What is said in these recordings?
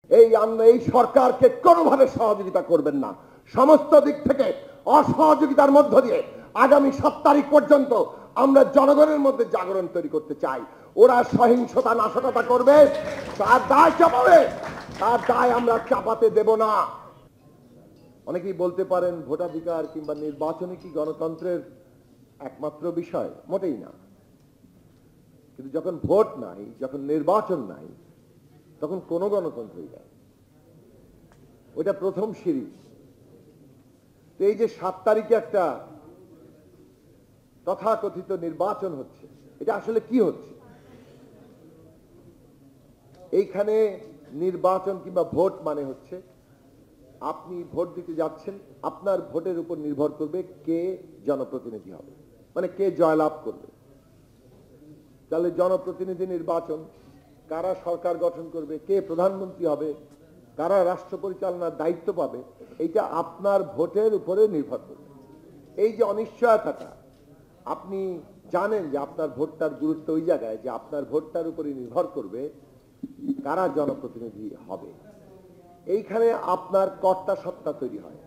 এই সরকারকে কোনোভাবে সহযোগিতা করবেন না। সমস্ত দিক থেকে অসহযোগিতার মধ্য দিয়ে আগামী 7 তারিখ পর্যন্ত আমরা জনগণের মধ্যে জাগরণ তৈরি করতে চাই। ওরা সহিংসতা নাশকতা করবে, তার দায় চাপাবে, তার দায় আমরা চাপাতে দেব না। অনেকেই বলতে পারেন ভোটাধিকার কিংবা নির্বাচনে কি গণতন্ত্রের একমাত্র বিষয়? মোটেই না। কিন্তু যখন ভোট নাই, যখন নির্বাচন নাই, তখন কোন গণতন্ত্রই নাই। ওটা প্রথম সিঁড়ি। তো এই যে 7 তারিখে একটা তথাকথিত নির্বাচন হচ্ছে, এটা আসলে কি হচ্ছে? এইখানে নির্বাচন কিংবা ভোট মানে হচ্ছে আপনি ভোট দিতে যাচ্ছেন, আপনার ভোটের উপর নির্ভর করবে কে জনপ্রতিনিধি হবে, মানে কে জয়লাভ করবে। তাহলে জনপ্রতিনিধি নির্বাচন, কারা সরকার গঠন করবে, কে প্রধানমন্ত্রী হবে, কারা রাষ্ট্র পরিচালনার দায়িত্ব পাবে, এইটা আপনার ভোটের উপরে নির্ভর করবে। এই যে অনিশ্চয়তাটা, আপনি জানেন যে আপনার ভোটটার গুরুত্ব ওই জায়গায় যে আপনার ভোটটার উপরে নির্ভর করবে কারা জনপ্রতিনিধি হবে। এইখানে আপনার কর্তা সত্তা তৈরি হয়,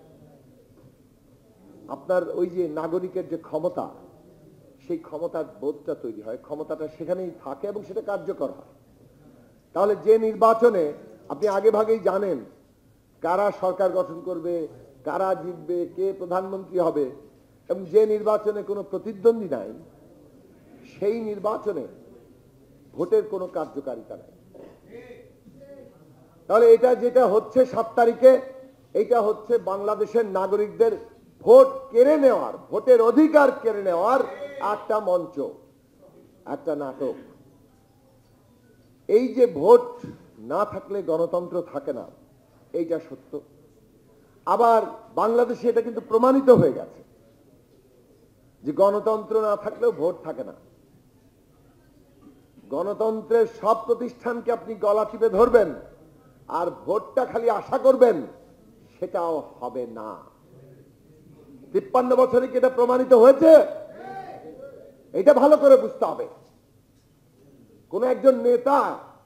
আপনার ওই যে নাগরিকের যে ক্ষমতা, সেই ক্ষমতার বোধটা তৈরি হয়, ক্ষমতাটা সেখানেই থাকে এবং সেটা কার্যকর হয়। তাহলে যে নির্বাচনে আপনি আগে ভাগেই জানেন কারা সরকার গঠন করবে, কারা জিতবে, কে প্রধানমন্ত্রী হবে, এবং যে নির্বাচনে কোনো প্রতিদ্বন্দ্বী নাই, সেই নির্বাচনে ভোটের কোনো কার্যকারিতা নাই। তাহলে এটা যেটা হচ্ছে 7 তারিখে, এটা হচ্ছে বাংলাদেশের নাগরিকদের ভোট কেড়ে নেওয়ার, ভোটের অধিকার কেড়ে নেওয়ার একটা মঞ্চ, একটা নাটক। এই যে ভোট না থাকলে গণতন্ত্র থাকে না, এইটা সত্য। আবার বাংলাদেশে এটা কিন্তু প্রমাণিত হয়ে গেছে যে গণতন্ত্র না থাকলেও ভোট থাকে না। গণতন্ত্রের সব প্রতিষ্ঠানকে আপনি গলা টিপে ধরবেন আর ভোটটা খালি আশা করবেন, সেটাও হবে না। 53 বছরে কি এটা প্রমাণিত হয়েছে? এটা ভালো করে বুঝতে হবে। কোন একজন নেতা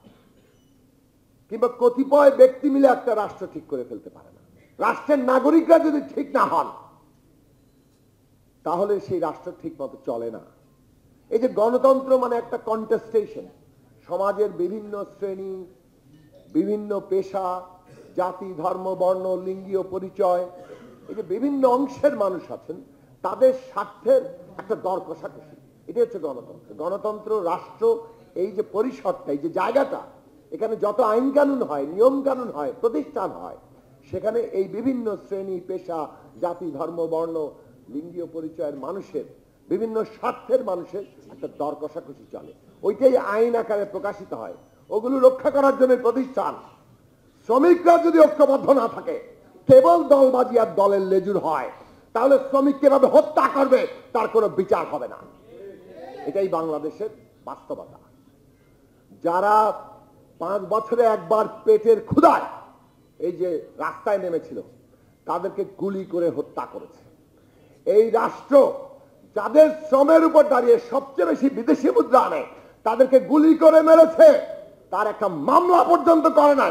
কিংবা কতিপয় ব্যক্তি মিলে একটা রাষ্ট্র ঠিক করে ফেলতে পারে না। রাষ্ট্রের নাগরিকরা যদি ঠিক না হন, তাহলে সেই রাষ্ট্র ঠিক মতো চলে না। এই যে গণতন্ত্র মানে একটা কন্টেস্টেশন, সমাজের বিভিন্ন শ্রেণী, বিভিন্ন পেশা, জাতি, ধর্ম, বর্ণ, লিঙ্গীয় পরিচয়, এই যে বিভিন্ন অংশের মানুষ আছেন, তাদের স্বার্থের একটা দর কষাকষি, এটা হচ্ছে গণতন্ত্র। গণতন্ত্র রাষ্ট্র এই যে পরিসরটা, এই যে জায়গাটা, এখানে যত আইন কানুন হয়, নিয়ম কানুন হয়, প্রতিষ্ঠান হয়, সেখানে এই বিভিন্ন শ্রেণী, পেশা, জাতি, ধর্ম, বর্ণ, লিঙ্গীয় পরিচয়ের মানুষের, বিভিন্ন স্বার্থের মানুষের একটা দর কষাকষি চলে। ওইটাই আইন আকারে প্রকাশিত হয়। ওগুলো রক্ষা করার জন্য প্রতিষ্ঠান। শ্রমিকরা যদি ঐক্যবদ্ধ না থাকে, কেবল দলবাজি আর দলের লেজুর হয়, তাহলে শ্রমিককে এভাবে হত্যা করবে, তার কোনো বিচার হবে না। এটাই বাংলাদেশের বাস্তবতা। যারা 5 বছরে একবার পেটের ক্ষুধায় এই যে রাস্তায় নেমেছিল, তাদেরকে গুলি করে হত্যা করেছে। এই রাষ্ট্র যাদের শ্রমের উপর দাঁড়িয়ে সবচেয়ে বেশি বিদেশি মুদ্রা আনে, তাদেরকে গুলি করে মেরেছে, তার একটা মামলা পর্যন্ত করে নাই।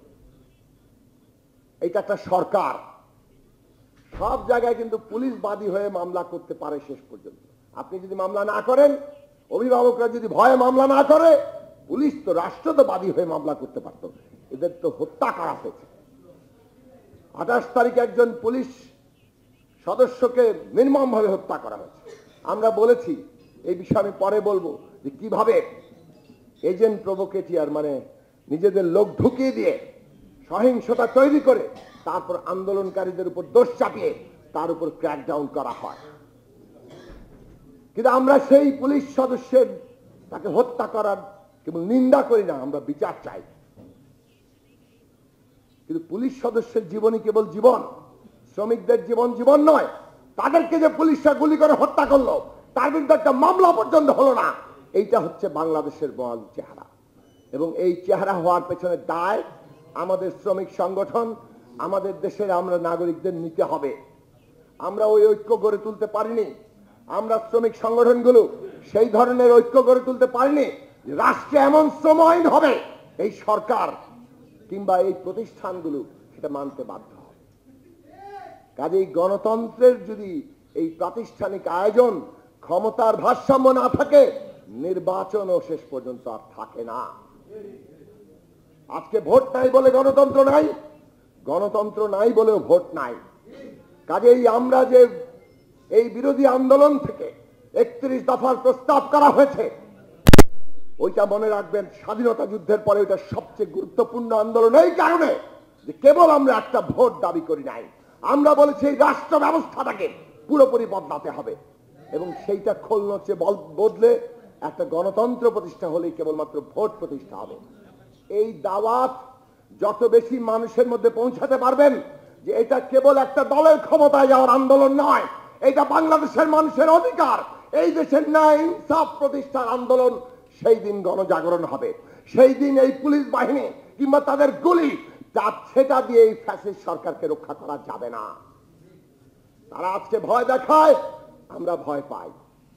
এটা একটা সরকার। সব জায়গায় কিন্তু পুলিশ বাদী হয়ে মামলা করতে পারে শেষ পর্যন্ত। আপনি যদি মামলা না করেন, অভিভাবকরা যদি ভয়ে মামলা না করে, পুলিশ তো, রাষ্ট্র তো বাদী হয়ে মামলা করতে পারত। এদের তো হত্যা করা হয়েছে। 28 তারিখে একজন পুলিশ সদস্যকে নির্মম ভাবে হত্যা করা হয়েছে। আমরা বলেছি, এই বিষয়ে আমি পরে বলবো, যে কিভাবে এজেন্ট প্রভোকেটিয়ার, মানে নিজেদের লোক ঢুকিয়ে দিয়ে সহিংসতা তৈরি করে তারপর আন্দোলনকারীদের উপর দোষ চাপিয়ে তার উপর ক্র্যাকডাউন করা হয়। কিন্তু আমরা সেই পুলিশ সদস্যের তাকে হত্যা করার কেবল নিন্দা করি না, আমরা বিচার চাই। কিন্তু পুলিশ সদস্যের জীবনই কেবল জীবন, শ্রমিকদের জীবন জীবন নয়। তাদেরকে যে পুলিশরা গুলি করে হত্যা করলো, তার বিরুদ্ধে একটা মামলা পর্যন্ত হলো না। এইটা হচ্ছে বাংলাদেশের বল চেহারা। এবং এই চেহারা হওয়ার পেছনে দায় আমাদের শ্রমিক সংগঠন, আমাদের দেশের আমরা নাগরিকদের নিতে হবে। আমরা ওই ঐক্য গড়ে তুলতে পারিনি। আমরা শ্রমিক সংগঠনগুলো সেই ধরনের ঐক্য গড়ে তুলতে পারিনি। রাষ্ট্রে এমন শ্রম আইন হবে, এই সরকার কিংবা এই প্রতিষ্ঠানগুলো সেটা মানতে বাধ্য হবে। কাজেই গণতন্ত্রের যদি এই প্রাতিষ্ঠানিক আয়োজন, ক্ষমতার ভারসাম্য না থাকে, নির্বাচনও শেষ পর্যন্ত আর থাকে না। আজকে ভোট নাই বলে গণতন্ত্র নাই, গণতন্ত্র নাই বলেও ভোট নাই। কাজেই আমরা যে এই বিরোধী আন্দোলন থেকে 31 দফার প্রস্তাব করা হয়েছে, ওইটা মনে রাখবেন, স্বাধীনতা যুদ্ধের পরে ওইটা সবচেয়ে গুরুত্বপূর্ণ আন্দোলন। এই কারণে যে কেবল আমরা একটা ভোট দাবি করি নাই, আমরা বলেছি এই রাষ্ট্র ব্যবস্থাটাকে পুরোপুরি বদলাতে হবে এবং সেইটা খোলনচে বদলে একটা গণতন্ত্র প্রতিষ্ঠা হলেই কেবলমাত্র ভোট প্রতিষ্ঠা হবে। এই দাওয়াত যত বেশি মানুষের মধ্যে পৌঁছাতে পারবেন যে এটা কেবল একটা দলের ক্ষমতায় যাওয়ার আন্দোলন নয়, এটা বাংলাদেশের মানুষের অধিকার, এই দেশের ন্যায় ইনসাফ প্রতিষ্ঠার আন্দোলন, সেই দিন গণজাগরণ হবে। সেই দিন এই পুলিশ বাহিনী কিংবা তাদের গুলি সেটা দিয়ে এই ফ্যাসিস্ট সরকারকে রক্ষা করা যাবে না। তারা আজকে ভয় দেখায়, আমরা ভয় পাই,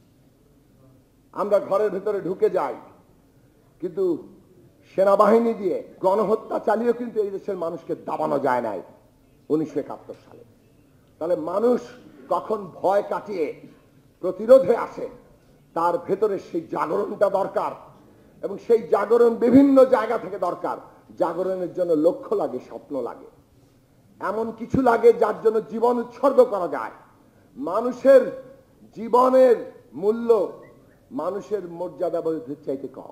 আমরা ঘরের ভিতরে ঢুকে যাই, কিন্তু সেনাবাহিনী দিয়ে গণহত্যা চালিয়েও কিন্তু এই দেশের মানুষকে দাবানো যায় নাই 1971 সালে। তাহলে মানুষ কখন ভয় কাটিয়ে প্রতিরোধে আসে, তার ভেতরে সেই জাগরণটা দরকার এবং সেই জাগরণ বিভিন্ন জায়গা থেকে দরকার। জাগরণের জন্য লক্ষ্য লাগে, স্বপ্ন লাগে, এমন কিছু লাগে যার জন্য জীবন উৎসর্গ করা যায়। মানুষের জীবনের মূল্য মানুষের মর্যাদা বোধের চাইতে কম,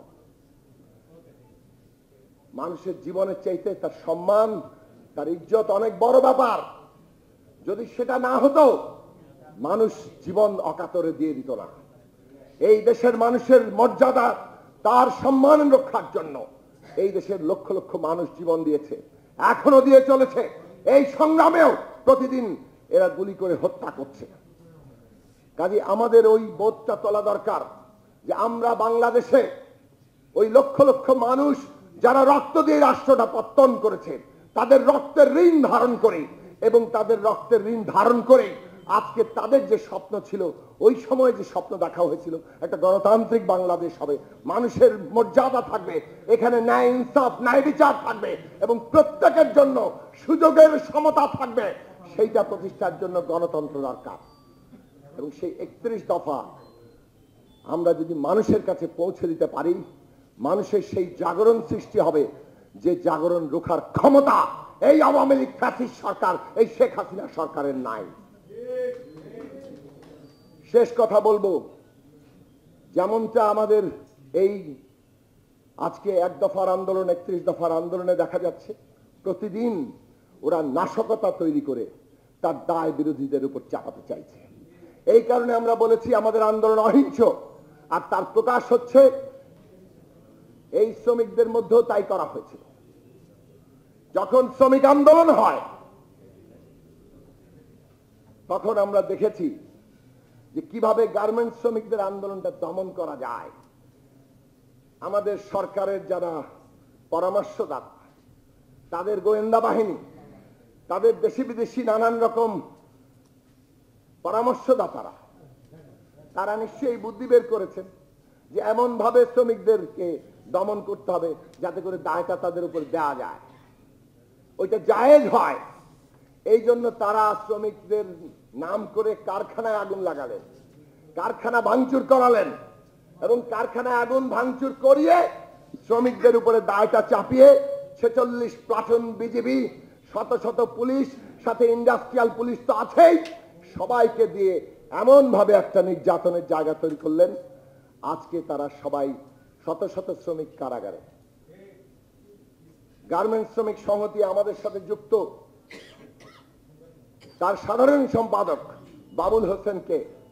মানুষের জীবনের চাইতে তার সম্মান, তার ইজ্জত অনেক বড় ব্যাপার। যদি সেটা না হতো, মানুষ জীবন অকাতরে দিয়ে দিত না। এই দেশের মানুষের মর্যাদা, তার সম্মান রক্ষার জন্য এই দেশের লক্ষ লক্ষ মানুষ জীবন দিয়েছে, এখনো দিয়ে চলেছে। এই সংগ্রামেও প্রতিদিন এরা গুলি করে হত্যা করছে। কাজে আমাদের ওই বোধটা তোলা দরকার যে আমরা বাংলাদেশে ওই লক্ষ লক্ষ মানুষ যারা রক্ত দিয়ে রাষ্ট্রটা পত্তন করেছে, তাদের রক্তের ঋণ ধারণ করে এবং তাদের রক্তের ঋণ ধারণ করে আজকে তাদের যে স্বপ্ন ছিল, ওই সময় যে স্বপ্ন দেখা হয়েছিল একটা গণতান্ত্রিক বাংলাদেশ হবে, মানুষের মর্যাদা থাকবে, এখানে ন্যায় ইনসাফ, ন্যায় বিচার থাকবে এবং প্রত্যেকের জন্য সুযোগের সমতা থাকবে, সেইটা প্রতিষ্ঠার জন্য গণতন্ত্র দরকার। এবং সেই 31 দফা আমরা যদি মানুষের কাছে পৌঁছে দিতে পারি, মানুষের সেই জাগরণ সৃষ্টি হবে, যে জাগরণ রোখার ক্ষমতা এই আওয়ামী লীগ ফ্যাসিস্ট সরকার, এই শেখ হাসিনা সরকারের নাই। শেষ কথা বলবো, যেমনটা আমাদের এই আজকে 1 দফার আন্দোলন, 31 দফার আন্দোলনে দেখা যাচ্ছে, প্রতিদিন ওরা নাশকতা তৈরি করে তার দায় বিরোধীদের উপর চাপাতে চাইছে। এই কারণে আমরা বলেছি আমাদের আন্দোলন অহিংস, আর তার প্রকাশ হচ্ছে এই শ্রমিকদের মধ্যেও তাই করা হয়েছিল। যখন শ্রমিক আন্দোলন হয় তখন আমরা দেখেছি যে কিভাবে গার্মেন্টস শ্রমিকদের আন্দোলনটা দমন করা যায়। আমাদের সরকারের যারা পরামর্শদাতা, তাদের গোয়েন্দা বাহিনী, তাদের দেশি বিদেশি নানান রকম পরামর্শদাতারা, তারা নিশ্চয়ই বুদ্ধি বের করেছেন যে এমন ভাবে শ্রমিকদেরকে দমন করতে হবে যাতে করে দায়টা তাদের উপর দেওয়া যায়, ওইটা জায়েজ হয়। এই জন্য তারা শ্রমিকদের নাম করে কারখানায় আগুন লাগালেন, কারখানা ভাঙচুর করালেন এবং কারখানায় আগুন ভাঙচুর করিয়ে শ্রমিকদের উপরে দায়টা চাপিয়ে 46 প্লাটুন বিজিবি, শত শত পুলিশ, সাথে ইন্ডাস্ট্রিয়াল পুলিশ তো আছেই, সবাইকে দিয়ে এমন ভাবে একটা নির্যাতনের জায়গা তৈরি করলেন। আজকে তারা সবাই শত শত শ্রমিক কারাগারে। গার্মেন্টস শ্রমিক সংহতি আমাদের সাথে যুক্ত, তার সাধারণ সম্পাদক বাবুল হোসেনকে